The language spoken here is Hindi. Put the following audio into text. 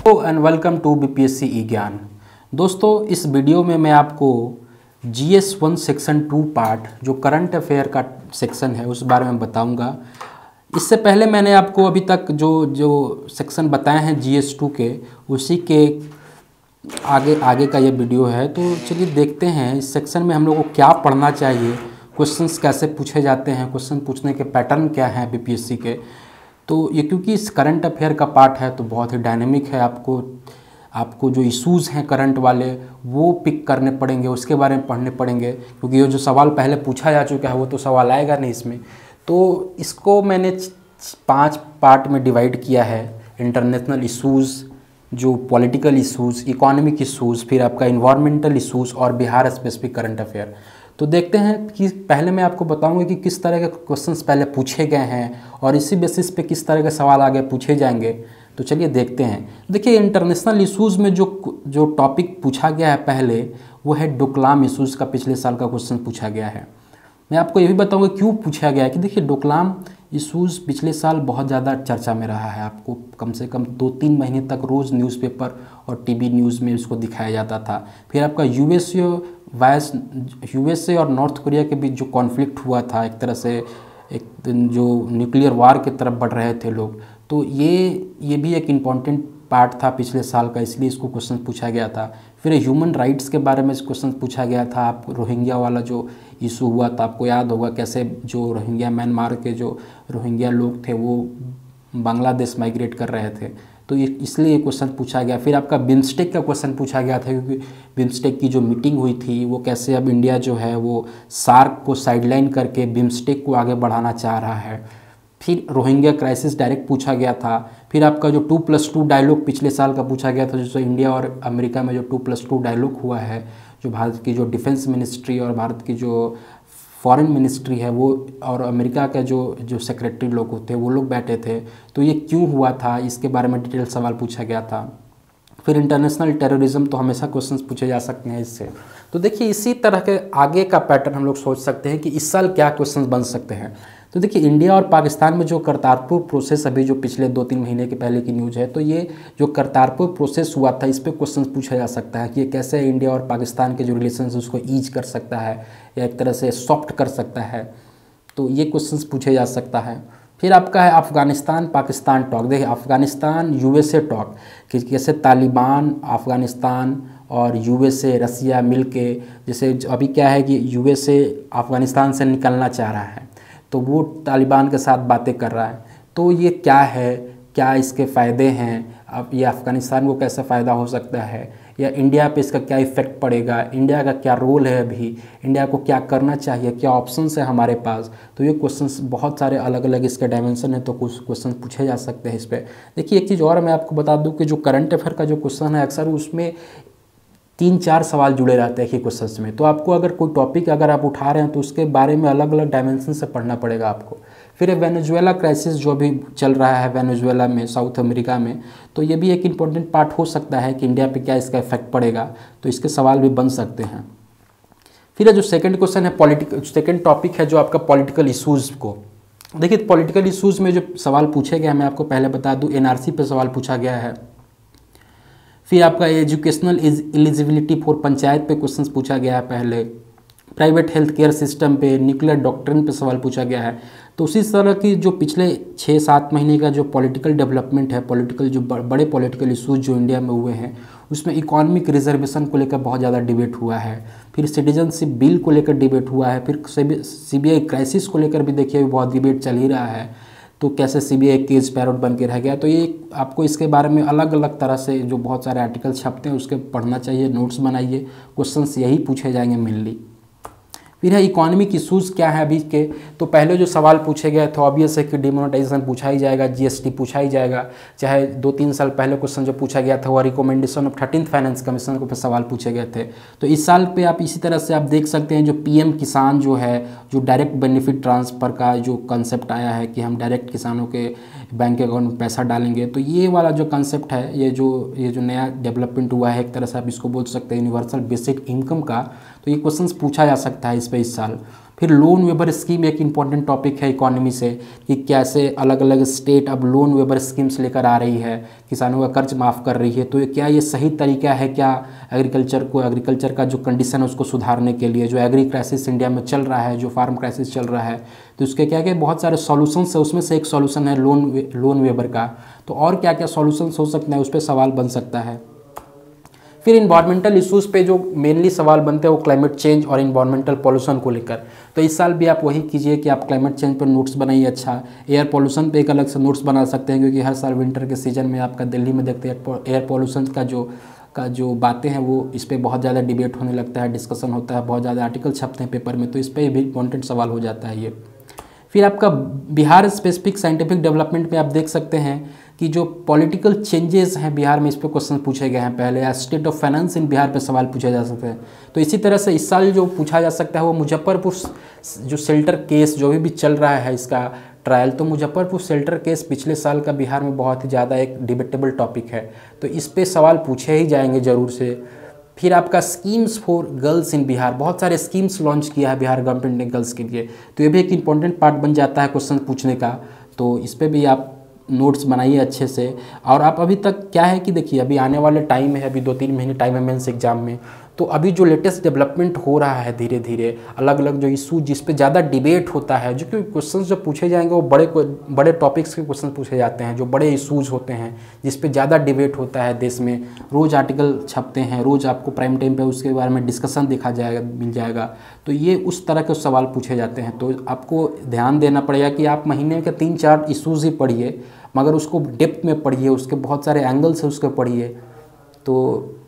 Hello and welcome to BPSC E Gyan. दोस्तों, इस वीडियो में मैं आपको GS1 सेक्शन 2 पार्ट जो करंट अफेयर का सेक्शन है उस बारे में बताऊंगा। इससे पहले मैंने आपको अभी तक जो जो सेक्शन बताए हैं GS2 के, उसी के आगे का ये वीडियो है। तो चलिए देखते हैं इस सेक्शन में हम लोग को क्या पढ़ना चाहिए, क्वेश्चंस कैसे पूछे जाते हैं, क्वेश्चन पूछने के पैटर्न क्या हैं बीपीएससी के। तो ये क्योंकि इस करंट अफेयर का पार्ट है तो बहुत ही डायनेमिक है। आपको जो इश्यूज़ हैं करंट वाले वो पिक करने पड़ेंगे, उसके बारे में पढ़ने पड़ेंगे, क्योंकि ये जो सवाल पहले पूछा जा चुका है वो तो सवाल आएगा नहीं इसमें। तो इसको मैंने 5 पार्ट में डिवाइड किया है। इंटरनेशनल इश्यूज़, जो पॉलिटिकल इश्यूज़, इकोनॉमिक इश्यूज़, फिर आपका इन्वायरमेंटल इश्यूज़ और बिहार स्पेसिफिक करंट अफेयर। तो देखते हैं कि पहले मैं आपको बताऊंगा कि किस तरह के क्वेश्चंस पहले पूछे गए हैं और इसी बेसिस पे किस तरह के सवाल आगे पूछे जाएंगे। तो चलिए देखते हैं। देखिए, इंटरनेशनल इश्यूज़ में जो टॉपिक पूछा गया है पहले, वो है डोकलाम इश्यूज़ का पिछले साल का क्वेश्चन पूछा गया है। मैं आपको ये भी बताऊंगा क्यों पूछा गया है कि देखिए, डोकलाम इश्यूज़ पिछले साल बहुत ज़्यादा चर्चा में रहा है। आपको कम से कम 2-3 महीने तक रोज़ न्यूज़पेपर और टीवी न्यूज़ में इसको दिखाया जाता था। फिर आपका यूएसए और नॉर्थ कोरिया के बीच जो कॉन्फ्लिक्ट हुआ था, एक तरह से एक जो न्यूक्लियर वार की तरफ बढ़ रहे थे लोग, तो ये भी एक इम्पॉर्टेंट पार्ट था पिछले साल का, इसलिए इसको क्वेश्चन पूछा गया था। फिर ह्यूमन राइट्स के बारे में क्वेश्चन पूछा गया था। आप रोहिंग्या वाला जो इशू हुआ था, आपको याद होगा कैसे जो रोहिंग्या, म्यांमार के जो रोहिंग्या लोग थे वो बांग्लादेश माइग्रेट कर रहे थे, तो ये इसलिए ये क्वेश्चन पूछा गया। फिर आपका बिम्स्टेक का क्वेश्चन पूछा गया था, क्योंकि बिम्स्टेक की जो मीटिंग हुई थी वो कैसे अब इंडिया जो है वो सार्क को साइडलाइन करके बिम्स्टेक को आगे बढ़ाना चाह रहा है। फिर रोहिंग्या क्राइसिस डायरेक्ट पूछा गया था। फिर आपका जो 2+2 डायलॉग पिछले साल का पूछा गया था, जो इंडिया और अमेरिका में जो 2+2 डायलॉग हुआ है, जो भारत की जो डिफेंस मिनिस्ट्री और भारत की जो फॉरेन मिनिस्ट्री है वो और अमेरिका के जो सेक्रेटरी लोग होते हैं वो लोग बैठे थे, तो ये क्यों हुआ था, इसके बारे में डिटेल सवाल पूछा गया था। फिर इंटरनेशनल टेररिज्म, तो हमेशा क्वेश्चंस पूछे जा सकते हैं इससे। तो देखिए, इसी तरह के आगे का पैटर्न हम लोग सोच सकते हैं कि इस साल क्या क्वेश्चंस बन सकते हैं। तो देखिए, इंडिया और पाकिस्तान में जो करतारपुर प्रोसेस, अभी जो पिछले 2-3 महीने के पहले की न्यूज़ है, तो ये जो करतारपुर प्रोसेस हुआ था इस पर क्वेश्चन पूछा जा सकता है कि ये कैसे इंडिया और पाकिस्तान के जो रिलेशन है उसको ईज कर सकता है या एक तरह से सॉफ्ट कर सकता है। तो ये क्वेश्चंस पूछे जा सकता है। फिर आपका है अफ़गानिस्तान पाकिस्तान टॉक। देखिए, अफ़गानिस्तान यूएसए टॉक कि कैसे तालिबान, अफ़गानिस्तान और यूएसए, रसिया मिलके, जैसे अभी क्या है कि यूएसए अफ़गानिस्तान से निकलना चाह रहा है तो वो तालिबान के साथ बातें कर रहा है। तो ये क्या है, क्या इसके फ़ायदे हैं, अब ये अफ़गानिस्तान को कैसे फ़ायदा हो सकता है, या इंडिया पे इसका क्या इफ़ेक्ट पड़ेगा, इंडिया का क्या रोल है, अभी इंडिया को क्या करना चाहिए, क्या ऑप्शंस है हमारे पास। तो ये क्वेश्चंस बहुत सारे अलग अलग इसके डायमेंशन है, तो कुछ क्वेश्चन पूछे जा सकते हैं इस पर। देखिए, एक चीज़ और मैं आपको बता दूं कि जो करंट अफेयर का जो क्वेश्चन है अक्सर उसमें 3-4 सवाल जुड़े रहते हैं कि क्वेश्चंस में। तो आपको अगर कोई टॉपिक अगर आप उठा रहे हैं तो उसके बारे में अलग अलग डायमेंशन से पढ़ना पड़ेगा आपको। फिर वेनेजुएला क्राइसिस जो भी चल रहा है वेनेजुएला में, साउथ अमेरिका में, तो ये भी एक इम्पॉर्टेंट पार्ट हो सकता है कि इंडिया पे क्या इसका इफेक्ट पड़ेगा, तो इसके सवाल भी बन सकते हैं। फिर जो सेकंड क्वेश्चन है सेकंड टॉपिक है जो आपका पॉलिटिकल इशूज़ को। देखिए, पॉलिटिकल इशूज़ में जो सवाल पूछे गए हैं मैं आपको पहले बता दूँ, NRC पे सवाल पूछा गया है। फिर आपका एजुकेशनल एलिजिबिलिटी फॉर पंचायत पे क्वेश्चंस पूछा गया है पहले। प्राइवेट हेल्थ केयर सिस्टम पे, न्यूक्लियर डॉक्ट्रिन पे सवाल पूछा गया है। तो उसी तरह की जो पिछले 6-7 महीने का जो पॉलिटिकल डेवलपमेंट है, पॉलिटिकल जो बड़े पॉलिटिकल इशूज़ जो इंडिया में हुए हैं, उसमें इकोनॉमिक रिजर्वेशन को लेकर बहुत ज़्यादा डिबेट हुआ है। फिर सिटीजनशिप बिल को लेकर डिबेट हुआ है। फिर CBI क्राइसिस को लेकर भी देखिए बहुत डिबेट चल ही रहा है, तो कैसे CBI केस पैरोट बन के रह गया। तो ये आपको इसके बारे में अलग अलग तरह से जो बहुत सारे आर्टिकल छपते हैं उसके पढ़ना चाहिए, नोट्स बनाइए, क्वेश्चंस यही पूछे जाएंगे मेनली। फिर है इकोनॉमिक इशूज़ क्या है अभी के। तो पहले जो सवाल पूछे गए थे ऑब्वियस है कि डिमोनेटाइजेशन पूछा ही जाएगा, GST पूछा ही जाएगा। चाहे 2-3 साल पहले क्वेश्चन जो पूछा गया था वो recommendation of 13th finance commission के ऊपर सवाल पूछे गए थे। तो इस साल पे आप इसी तरह से आप देख सकते हैं जो PM किसान जो है, जो डायरेक्ट बेनिफिट ट्रांसफ़र का जो कंसेप्ट आया है कि हम डायरेक्ट किसानों के बैंक अकाउंट में पैसा डालेंगे, तो ये वाला जो कंसेप्ट है, ये जो नया डेवलपमेंट हुआ है, एक तरह से आप इसको बोल सकते हैं यूनिवर्सल बेसिक इनकम का। तो ये क्वेश्चंस पूछा जा सकता है इस पे इस साल। फिर लोन वेबर स्कीम एक इम्पॉर्टेंट टॉपिक है इकोनॉमी से, कि कैसे अलग अलग स्टेट अब लोन वेबर स्कीम्स लेकर आ रही है, किसानों का कर्ज माफ़ कर रही है। तो क्या ये सही तरीका है क्या एग्रीकल्चर का जो कंडीशन है उसको सुधारने के लिए? जो एग्री क्राइसिस इंडिया में चल रहा है, जो फार्म क्राइसिस चल रहा है, तो उसके क्या क्या बहुत सारे सॉल्यूशंस है, उसमें से एक सॉल्यूशन है लोन वेबर का। तो और क्या क्या सॉल्यूशंस हो सकते हैं, उस पर सवाल बन सकता है। फिर इन्वायरमेंटल इश्यूज़ पे जो मेनली सवाल बनते हैं वो क्लाइमेट चेंज और इन्वायरमेंटल पॉल्यूशन को लेकर। तो इस साल भी आप वही कीजिए कि आप क्लाइमेट चेंज पर नोट्स बनाइए। अच्छा, एयर पॉल्यूशन पे एक अलग से नोट्स बना सकते हैं, क्योंकि हर साल विंटर के सीज़न में आपका दिल्ली में देखते हैं एयर पॉल्यूशन का जो बातें हैं वो इस पर बहुत ज़्यादा डिबेट होने लगता है, डिस्कशन होता है, बहुत ज़्यादा आर्टिकल छपते हैं पेपर में, तो इस पर भी इंपॉर्टेंट सवाल हो जाता है ये। फिर आपका बिहार स्पेसिफिक साइंटिफिक डेवलपमेंट में आप देख सकते हैं कि जो पॉलिटिकल चेंजेस हैं बिहार में, इस पे क्वेश्चन पूछे गए हैं पहले, या state of finance in Bihar पे सवाल पूछे जा सकते हैं। तो इसी तरह से इस साल जो पूछा जा सकता है वो मुजफ्फरपुर जो शेल्टर केस जो भी चल रहा है इसका ट्रायल, तो मुजफ्फरपुर शेल्टर केस पिछले साल का बिहार में बहुत ही ज़्यादा एक डिबेटेबल टॉपिक है, तो इस पे सवाल पूछे ही जाएंगे ज़रूर से। फिर आपका schemes for girls in Bihar, बहुत सारे स्कीम्स लॉन्च किया है बिहार गवर्नमेंट ने गर्ल्स के लिए, तो ये भी एक इम्पॉर्टेंट पार्ट बन जाता है क्वेश्चन पूछने का। तो इस पर भी आप नोट्स बनाइए अच्छे से। और आप अभी तक क्या है कि देखिए अभी आने वाले टाइम है, अभी 2-3 महीने टाइम है मेंस एग्जाम में, तो अभी जो लेटेस्ट डेवलपमेंट हो रहा है धीरे धीरे, अलग अलग जो इशू जिस पे ज़्यादा डिबेट होता है, जो कि क्वेश्चन जो पूछे जाएंगे वो बड़े टॉपिक्स के क्वेश्चन पूछे जाते हैं, जो बड़े इशूज़ होते हैं जिस पे ज़्यादा डिबेट होता है देश में, रोज़ आर्टिकल छपते हैं, रोज़ आपको प्राइम टाइम पे उसके बारे में डिस्कशन मिल जाएगा। तो ये उस तरह के सवाल पूछे जाते हैं, तो आपको ध्यान देना पड़ेगा कि आप महीने के 3-4 इशूज़ ही पढ़िए, मगर उसको डेप्थ में पढ़िए, उसके बहुत सारे एंगल्स है उसको पढ़िए। तो